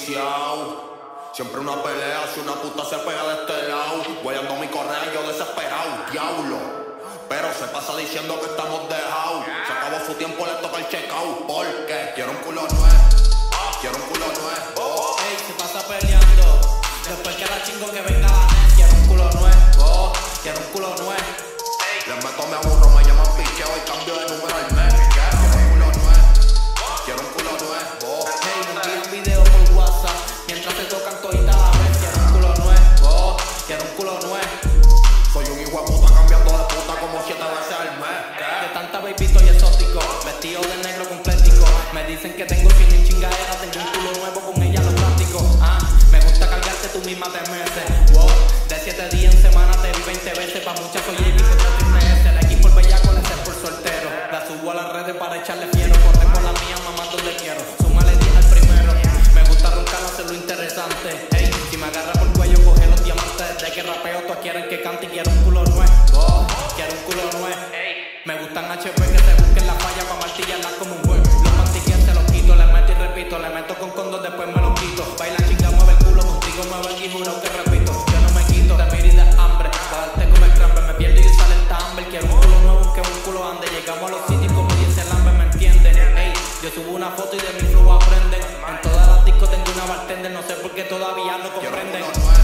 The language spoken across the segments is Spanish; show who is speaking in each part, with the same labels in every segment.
Speaker 1: viciado. Siempre una pelea, si una puta se pega de este lado. Guayando mi correa, yo desesperado, diablo. Pero se pasa diciendo que estamos dejados. Se acabó su tiempo, le toca el checkout. Porque quiero un culo nuevo. Quiero un culo nuevo.
Speaker 2: Ey, se pasa peleando. Después que la chingo que venga la net. Quiero un culo nuevo. Quiero un culo nuevo.
Speaker 1: Le meto, me aburro, me llaman picheo y cambio de número al mes. Quiero un culo nuevo. Quiero un culo nuevo.
Speaker 2: Hey, me envían video por WhatsApp mientras se tocan toditas a la vez. Quiero un culo nuevo. Quiero un culo nuevo.
Speaker 1: Soy un hijo de puta cambiando de puta como 7 veces al mes.
Speaker 2: De tanta babyito y exótico, vestido de negro complético. Me dicen que tengo fin y chingadera, tengo un culo nuevo con ella lo práctico. Me gusta cargarte, tú misma te metes. Wow, de 7 días en semana te vi 20 veces. Pa' muchas soy el equipo de triple. El equipo el bellaco le sé por soltero. La subo a las redes para echarle fiero. Corre con la mía, mamá donde quiero. Súmale 10 al primero. Me gusta roncar, hacerlo interesante. Hey, si me agarra por cuello, coge los diamantes. Desde que rapeo, todos quieren que cante y quiero un culo nuevo. Quiero un culo nuevo. Me gustan HP que se busquen la falla pa' martillarla como un juez. Los pantiques se los quito, le meto y repito. Le meto con condos, después me los quito. Baila chinga, mueve el culo, contigo mueve el juro que repito. Yo no me quito, te miro y de hambre. Pa' darte como el crampe, me pierdo y sale el tamber. Quiero un culo nuevo que un culo ande. Llegamos a los sitios como dice el hambre, ¿me entiendes? Ey, yo subo una foto y de mi flow aprenden. En todas las discos tengo una bartender, no sé por qué todavía no comprenden.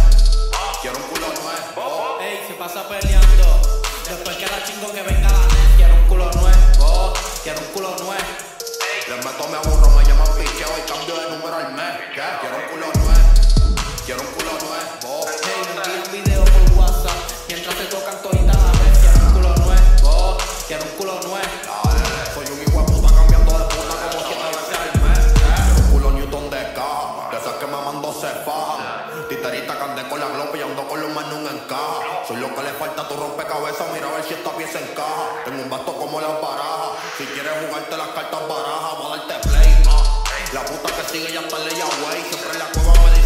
Speaker 1: Quiero un culo nuevo.
Speaker 2: Ey, se pasa peleando. Después que la chingo que venga la net. Quiero un culo nuevo. Quiero un culo nuevo.
Speaker 1: Le meto, me aburro, me llaman picheo y cambio de número al mes. Quiero un culo nuevo. Quiero un culo nuevo.
Speaker 2: Hey, me envían video por WhatsApp mientras se tocan toditas a la vez. Quiero un culo nuevo. Quiero un culo nuevo.
Speaker 1: Soy un hijo de puta cambiando de puta como 7 veces al mes. Quiero un culo Newton de caja, de esas que mamando se fajan. Titerita candé con la glopa y ando con los manos en caja. Soy lo que le falta a tu rompecabezas, mira a ver si esta pieza encaja. Tengo un basto como las barajas, si quieres jugarte las cartas barajas, voy a darte play. La puta que sigue ya está en ley, güey. Siempre en la cueva me dice